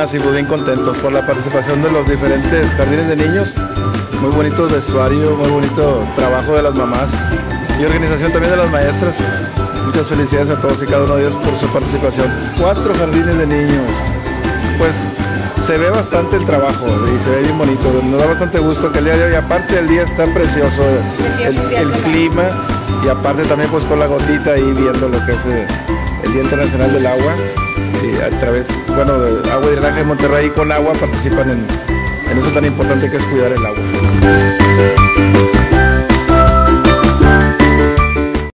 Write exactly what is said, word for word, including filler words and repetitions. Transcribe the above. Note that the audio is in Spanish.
sí, pues bien contentos por la participación de los diferentes jardines de niños. Muy bonito vestuario, muy bonito trabajo de las mamás y organización también de las maestras. Muchas felicidades a todos y cada uno de ellos por su participación. Cuatro jardines de niños. Pues se ve bastante el trabajo y se ve bien bonito. Nos da bastante gusto que el día de hoy, aparte del día está precioso el, el clima y aparte también pues con la gotita ahí viendo lo que es eh, el Día Internacional del Agua. Y a través, bueno, de Agua y Drenaje de Monterrey y con agua participan en, en eso tan importante que es cuidar el agua.